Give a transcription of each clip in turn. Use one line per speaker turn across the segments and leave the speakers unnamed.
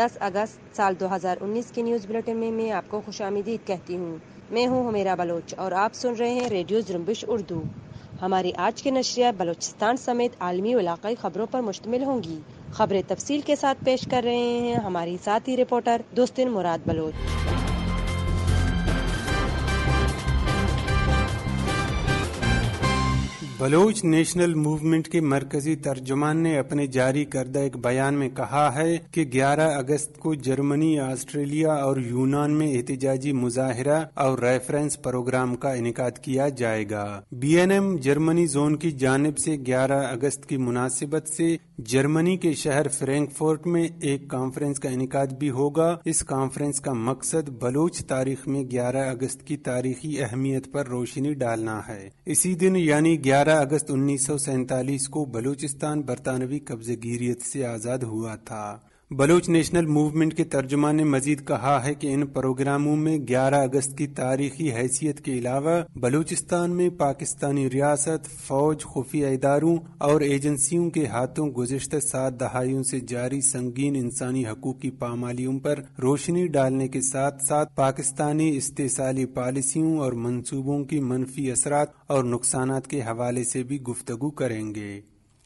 10 اگست سال 2019 کے news bulletin میں میں آپ کو خوش آمدید کہتی ہوں۔ میں ہوں حمیرہ بلوچ اور آپ سن رہے ہیں ریڈیو جنبش اردو۔ ہماری آج کے نشریات بلوچستان سمیت عالمی و علاقائی خبروں پر مشتمل ہوں گی۔ خبریں تفصیل کے ساتھ پیش کر رہے ہیں ہماری ساتھی reporter Dostain Murad Baloch.
Baloch national movement کے مرکزی ترجمان نے اپنے جاری کردہ ایک بیان میں کہا ہے کہ 11 اگست کو جرمنی، آسٹریلیا اور یونان میں احتجاجی مظاہرہ اور ریفرنس پروگرام کا انعقاد کیا جائے گا۔ BNM جرمنی زون کی جانب سے 11 اگست کی مناسبت سے جرمنی کے شہر فرینکفورٹ میں ایک کانفرنس کا انعقاد بھی ہوگا۔ اس کانفرنس کا مقصد بلوچ تاریخ میں 11 اگست کی تاریخی اہمیت پر روشنی ڈالنا ہے۔ اسی دن یعنی 11 اگست 1947 کو بلوچستان برطانوی قبضہ گیریت سے آزاد ہوا تھا۔ بلوچ نیشنل موومنٹ کے ترجمان نے مزید کہا ہے کہ ان پروگراموں میں 11 اگست کی تاریخی حیثیت کے علاوہ بلوچستان میں پاکستانی ریاست، فوج، خفیہ اداروں اور ایجنسیوں کے ہاتھوں گزشتہ 7 دہائیوں سے جاری سنگین انسانی حقوق کی پامالیوں پر روشنی ڈالنے کے ساتھ ساتھ پاکستانی استحصالی پالیسیوں اور منصوبوں کی منفی اثرات اور نقصانات کے حوالے سے بھی گفتگو کریں گے۔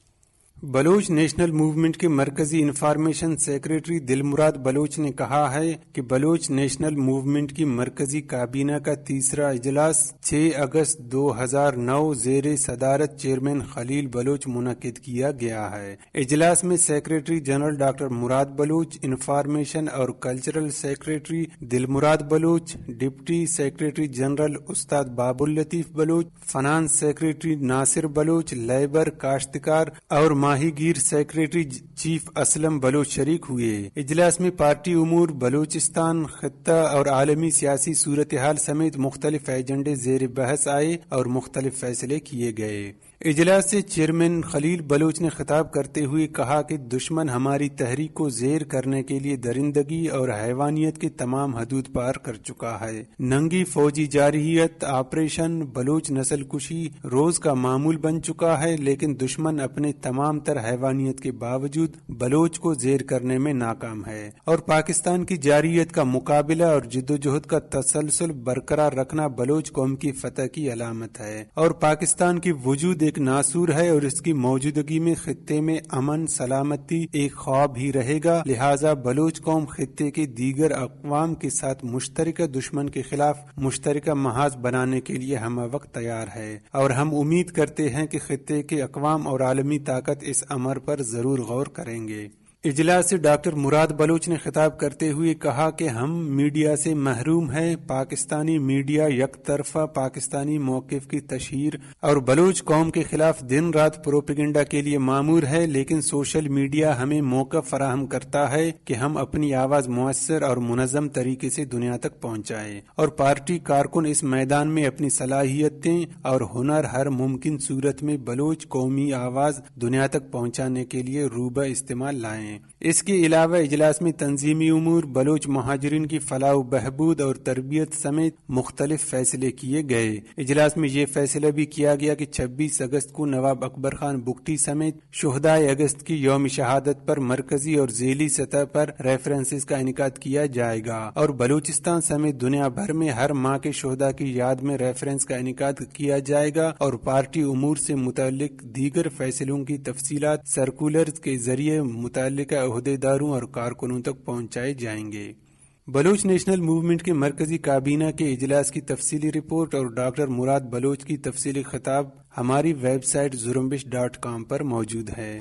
بلوچ نیشنل موومنٹ کے مرکزی انفارمیشن سیکریٹری دلمراد بلوچ نے کہا ہے کہ بلوچ نیشنل موومنٹ کی مرکزی کابینہ کا تیسرا اجلاس 6 اگست 2009 زیر صدارت چیئرمین خلیل بلوچ منعقد کیا گیا ہے۔ اجلاس میں secretary general doctor Murad Baloch, information اور cultural secretary Dilmurad Baloch, deputy secretary general استاد Bab Latif Baloch, finance secretary Nasir Baloch, labour, کاشتکار اور ماہی گیر سیکریٹری چیف اسلم بلوچ شریک ہوئے۔ اجلاس میں پارٹی امور، بلوچستان خطہ اور عالمی سیاسی صورتحال سمیت مختلف ایجنڈے زیر بحث آئے اور مختلف فیصلے کیے گئے۔ اجلاس سے چیئرمین خلیل بلوچ نے خطاب کرتے ہوئے کہا کہ دشمن ہماری تحریک کو زیر کرنے کے لیے درندگی اور حیوانیت کے تمام حدود پار کر چکا ہے۔ ننگی فوجی جارحیت، آپریشن بلوچ نسل کشی روز کا معمول بن چکا ہے، لیکن دشمن اپنے تمام تر حیوانیت کے باوجود بلوچ کو زیر کرنے میں ناکام ہے، اور پاکستان کی جارحیت کا مقابلہ اور جدوجہد کا تسلسل برقرار رکھنا بلوچ قوم کی فتح کی علامت ہے، اور پاکستان کی وجود ایک ناسور ہے اور اس کی موجودگی میں خطے میں امن سلامتی ایک خواب ہی رہے گا۔ لہٰذا بلوچ قوم خطے کے دیگر اقوام کے ساتھ مشترکہ دشمن کے خلاف مشترکہ محاذ بنانے کے لیے ہمہ وقت تیار ہے، اور ہم امید کرتے ہیں کہ خطے کے اقوام اور عالمی طاقت اس امر پر ضرور غور کریں گے۔ اجلاس سے ڈاکٹر مراد بلوچ نے خطاب کرتے ہوئے کہا کہ ہم میڈیا سے محروم ہیں۔ پاکستانی میڈیا یک طرفہ پاکستانی موقف کی تشہیر اور بلوچ قوم کے خلاف دن رات پروپیگنڈا کے لیے مامور ہے، لیکن سوشل میڈیا ہمیں موقع فراہم کرتا ہے کہ ہم اپنی آواز مؤثر اور منظم طریقے سے دنیا تک پہنچائیں، اور پارٹی کارکن اس میدان میں اپنی صلاحیتیں اور ہنر ہر ممکن صورت میں بلوچ قومی آواز دنیا تک پہنچانے کے لیے روبہ استعمال لائیں۔ اس کے علاوہ اجلاس میں تنظیمی امور، بلوچ مہاجرین کی فلاح و بہبود اور تربیت سمیت مختلف فیصلے کیے گئے۔ اجلاس میں یہ فیصلہ بھی کیا گیا کہ 26 اگست کو نواب اکبر خان بگٹی سمیت شہدائے اگست کی یوم شہادت پر مرکزی اور ذیلی سطح پر ریفرنسز کا انعقاد کیا جائے گا، اور بلوچستان سمیت دنیا بھر میں ہر ماہ کے شہداء کی یاد میں ریفرنس کا انعقاد کیا جائے گا، اور پارٹی امور سے متعلق دیگر فیصلوں کی تفصیلات سرکولرز کے ذریعے متعلقہ عہدیداروں اور کارکنوں تک پہنچائے جائیں گے۔ بلوچ نیشنل موومنٹ کے مرکزی کابینہ کے اجلاس کی تفصیلی رپورٹ اور ڈاکٹر مراد بلوچ کی تفصیلی خطاب ہماری ویب سائٹ زرمبش.com پر موجود ہے۔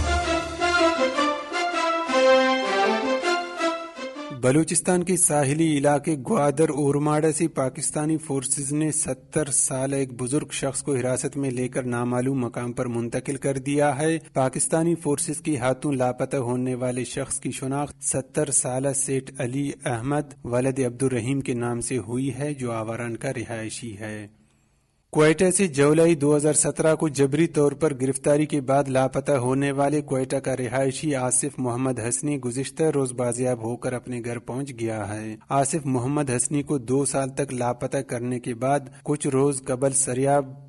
بلوچستان کے ساحلی علاقے گوادر اورماڑہ سے پاکستانی فورسز نے 70 سالہ ایک بزرگ شخص کو حراست میں لے کر نامعلوم مقام پر منتقل کر دیا ہے۔ پاکستانی فورسز کے ہاتھوں لاپتہ ہونے والے شخص کی شناخت 70 سالہ سیٹ علی احمد ولد عبدالرحیم کے نام سے ہوئی ہے، جو آوران کا رہائشی ہے۔ کوئٹہ سے جولائی 2017 کو جبری طور پر گرفتاری کے بعد لاپتہ ہونے والے کوئٹہ کا رہائشی آصف محمد حسنی گزشتہ روز بازیاب ہو کر اپنے گھر پہنچ گیا ہے۔ آصف محمد حسنی کو 2 سال تک لاپتہ کرنے کے بعد کچھ روز قبل سریاب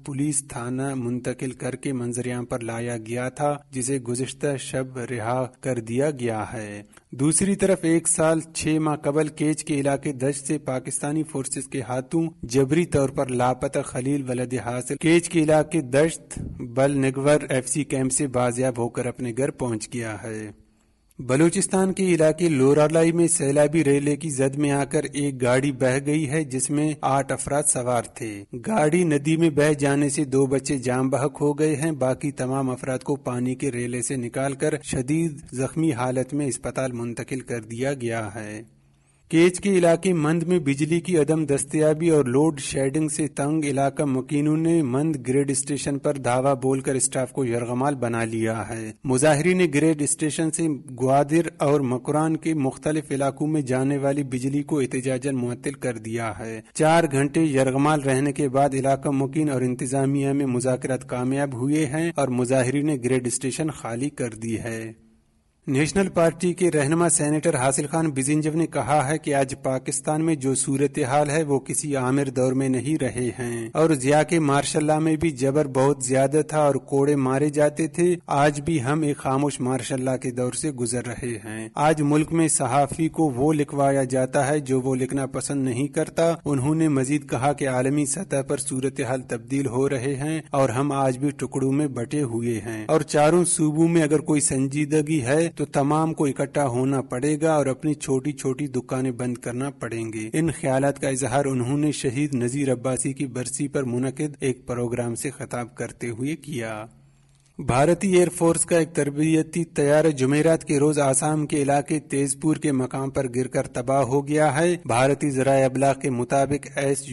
پولیس تھانہ منتقل کر کے منظر پر لایا گیا تھا، جسے گزشتہ شب رہا کر دیا گیا ہے۔ دوسری طرف 1 سال 6 ماہ قبل کیچ کے علاقے دشت سے پاکستانی فورسز کے ہاتھوں جبری طور پر لاپتہ خلیل ولد حاصل کیچ کے علاقے دشت بل نگور FC کیمپ سے بازیاب ہو کر اپنے گھر پہنچ گیا ہے۔ بلوچستان کے علاقے لورالائی میں سیلابی ریلے کی زد میں آ کر ایک گاڑی بہہ گئی ہے، جس میں 8 افراد سوار تھے۔ گاڑی ندی میں بہہ جانے سے 2 بچے جام بحق ہو گئے ہیں، باقی تمام افراد کو پانی کے ریلے سے نکال کر شدید زخمی حالت میں اسپتال منتقل کر دیا گیا ہے۔ کیچ کے علاقے مند میں بجلی کی عدم دستیابی اور لوڈ شیڈنگ سے تنگ علاقہ مکینوں نے مند گریڈ اسٹیشن پر دھاوا بول کر اسٹاف کو یرغمال بنا لیا ہے۔ مظاہرین نے گریڈ اسٹیشن سے گوادر اور مکران کے مختلف علاقوں میں جانے والی بجلی کو احتجاجاً معطل کر دیا ہے۔ 4 گھنٹے یرغمال رہنے کے بعد علاقہ مکین اور انتظامیہ میں مذاکرات کامیاب ہوئے ہیں اور مظاہرین نے گریڈ اسٹیشن خالی کر دی ہے۔ نیشنل پارٹی کے رہنما سینیٹر حاصل خان بزنجو نے کہا ہے کہ آج پاکستان میں جو صورتحال ہے وہ کسی عامر دور میں نہیں رہے ہیں، اور ضیاء کے مارشل اللہ میں بھی جبر بہت زیادہ تھا اور کوڑے مارے جاتے تھے۔ آج بھی ہم ایک خاموش مارشل اللہ کے دور سے گزر رہے ہیں۔ آج ملک میں صحافی کو وہ لکھوایا جاتا ہے جو وہ لکھنا پسند نہیں کرتا۔ انہوں نے مزید کہا کہ عالمی سطح پر صورتحال تبدیل ہو رہے ہیں اور ہم آج بھی ٹکڑوں میں بٹے ہوئے ہیں، اور چاروں صوبوں میں اگر کوئی سنجیدگی ہے تو تمام کو اکٹھا ہونا پڑے گا اور اپنی چھوٹی چھوٹی دکانیں بند کرنا پڑیں گے۔ ان خیالات کا اظہار انہوں نے شہید نذیر عباسی کی برسی پر منعقد ایک پروگرام سے خطاب کرتے ہوئے کیا۔ بھارتی ایئر فورس کا ایک تربیتی طیارہ جمعرات کے روز آسام کے علاقے تیز پور کے مقام پر گر کر تباہ ہو گیا ہے۔ بھارتی ذرائع ابلاغ کے مطابق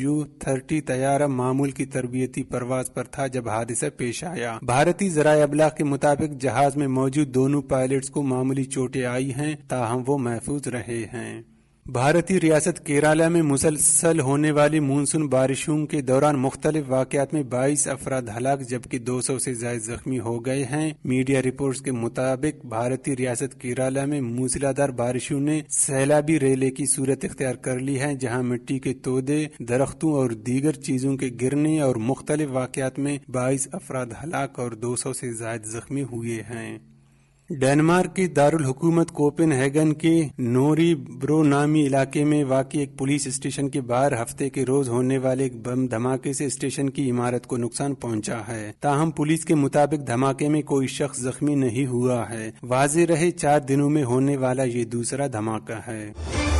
SU-30 طیارہ معمول کی تربیتی پرواز پر تھا جب حادثہ پیش آیا۔ بھارتی ذرائع ابلاغ کے مطابق جہاز میں موجود دونوں پائلٹس کو معمولی چوٹیں آئی ہیں، تاہم وہ محفوظ رہے ہیں۔ بھارتی ریاست کیرالہ میں مسلسل ہونے والی مونسون بارشوں کے دوران مختلف واقعات میں 22 افراد ہلاک جبکہ 200 سے زائد زخمی ہو گئے ہیں۔ میڈیا رپورٹس کے مطابق بھارتی ریاست کیرالہ میں موسلادھار بارشوں نے سیلابی ریلے کی صورت اختیار کر لی ہے، جہاں مٹی کے تودے، درختوں اور دیگر چیزوں کے گرنے اور مختلف واقعات میں 22 افراد ہلاک اور 200 سے زائد زخمی ہوئے ہیں۔ ڈنمارک کے دارالحکومت کوپن ہیگن کے نوری برو نامی علاقے میں واقع ایک پولیس اسٹیشن کے باہر ہفتے کے روز ہونے والے ایک بم دھماکے سے اسٹیشن کی عمارت کو نقصان پہنچا ہے، تاہم پولیس کے مطابق دھماکے میں کوئی شخص زخمی نہیں ہوا ہے۔ واضح رہے 4 دنوں میں ہونے والا یہ دوسرا دھماکہ ہے۔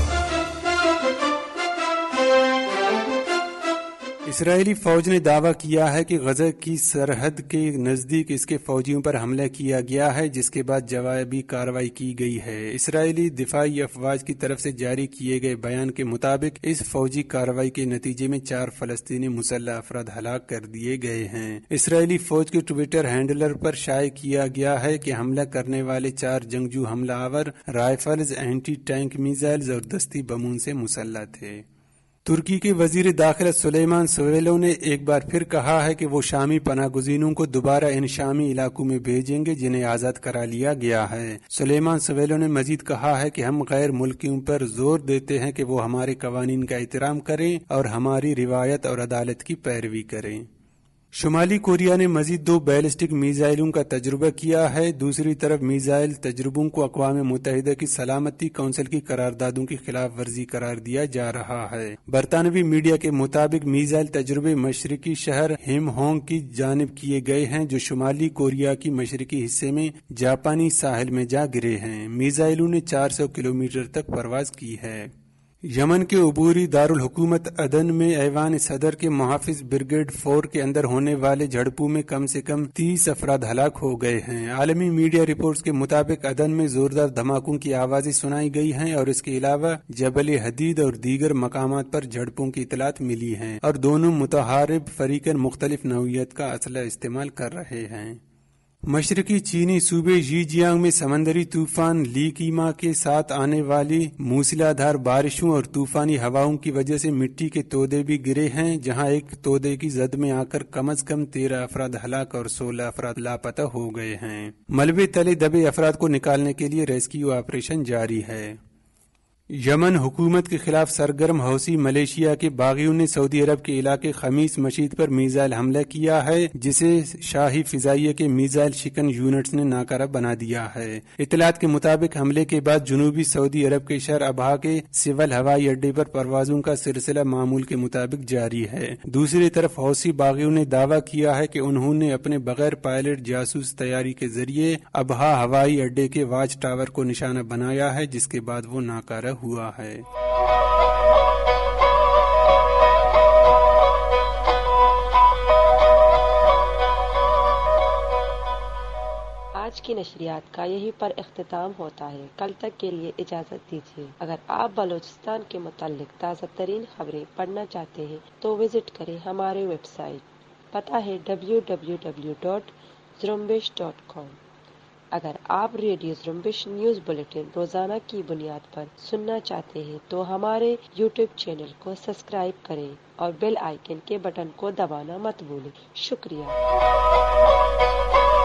اسرائیلی فوج نے دعویٰ کیا ہے کہ غزہ کی سرحد کے نزدیک اس کے فوجیوں پر حملہ کیا گیا ہے، جس کے بعد جوابی کارروائی کی گئی ہے۔ اسرائیلی دفاعی افواج کی طرف سے جاری کیے گئے بیان کے مطابق اس فوجی کارروائی کے نتیجے میں 4 فلسطینی مسلح افراد ہلاک کر دیے گئے ہیں۔ اسرائیلی فوج کے ٹویٹر ہینڈلر پر شائع کیا گیا ہے کہ حملہ کرنے والے 4 جنگجو حملہ آور رائفلز، اینٹی ٹینک میزائلز اور دستی بموں سے مسلح تھے۔ ترکی کے وزیر داخلہ سلیمان سویلو نے ایک بار پھر کہا ہے کہ وہ شامی پناہ گزینوں کو دوبارہ ان شامی علاقوں میں بھیجیں گے جنہیں آزاد کرا لیا گیا ہے۔ سلیمان سویلو نے مزید کہا ہے کہ ہم غیر ملکیوں پر زور دیتے ہیں کہ وہ ہمارے قوانین کا احترام کریں اور ہماری روایت اور عدالت کی پیروی کریں۔ شمالی کوریا نے مزید 2 بیلسٹک میزائلوں کا تجربہ کیا ہے۔ دوسری طرف میزائل تجربوں کو اقوام متحدہ کی سلامتی کونسل کی قراردادوں کی خلاف ورزی قرار دیا جا رہا ہے۔ برطانوی میڈیا کے مطابق میزائل تجربے مشرقی شہر ہیم ہونگ کی جانب کیے گئے ہیں، جو شمالی کوریا کی مشرقی حصے میں جاپانی ساحل میں جا گرے ہیں۔ میزائلوں نے 400 کلومیٹر تک پرواز کی ہے۔ یمن کے عبوری دارالحکومت عدن میں ایوان صدر کے محافظ بریگیڈ 4 کے اندر ہونے والے جھڑپوں میں کم سے کم 30 افراد ہلاک ہو گئے ہیں۔ عالمی میڈیا رپورٹس کے مطابق عدن میں زوردار دھماکوں کی آوازیں سنائی گئی ہیں اور اس کے علاوہ جبل حدید اور دیگر مقامات پر جھڑپوں کی اطلاعات ملی ہیں اور دونوں متحارب فریقین مختلف نوعیت کا اسلحہ استعمال کر رہے ہیں۔ مشرقی چینی صوبے ژیجیانگ میں سمندری طوفان لیکیما کے ساتھ آنے والی موسلادھار بارشوں اور طوفانی ہواؤں کی وجہ سے مٹی کے تودے بھی گرے ہیں، جہاں ایک تودے کی زد میں آ کر کم از کم 13 افراد ہلاک اور 16 افراد لاپتہ ہو گئے ہیں۔ ملبے تلے دبے افراد کو نکالنے کے لیے ریسکیو آپریشن جاری ہے۔ یمن حکومت کے خلاف سرگرم حوثی ملیشیا کے باغیوں نے سعودی عرب کے علاقے خمیس مشید پر میزائل حملہ کیا ہے، جسے شاہی فضائیہ کے میزائل شکن یونٹس نے ناکارہ بنا دیا ہے۔ اطلاعات کے مطابق حملے کے بعد جنوبی سعودی عرب کے شہر ابہا کے سول ہوائی اڈے پر پروازوں کا سلسلہ معمول کے مطابق جاری ہے۔ دوسری طرف حوثی باغیوں نے دعویٰ کیا ہے کہ انہوں نے اپنے بغیر پائلٹ جاسوس طیارے کے ذریعے ابہا ہوائی اڈے کے واچ ٹاور کو نشانہ بنایا ہے، جس کے بعد وہ ناکارہ ہوا ہے۔
آج کی نشریات کا یہی پر اختتام ہوتا ہے۔ کل تک کے لیے اجازت دیجیے۔ اگر آپ بلوچستان کے متعلق تازہ ترین خبریں پڑھنا چاہتے ہیں تو وزٹ کریں ہمارے ویب سائٹ، پتہ ہے www.zrumbish.com۔ اگر آپ ریڈیو زرمبش نیوز بلیٹن روزانہ کی بنیاد پر سننا چاہتے ہیں تو ہمارے یوٹیوب چینل کو سبسکرائب کریں اور بیل آئیکن کے بٹن کو دبانا مت بھولیں۔ شکریہ۔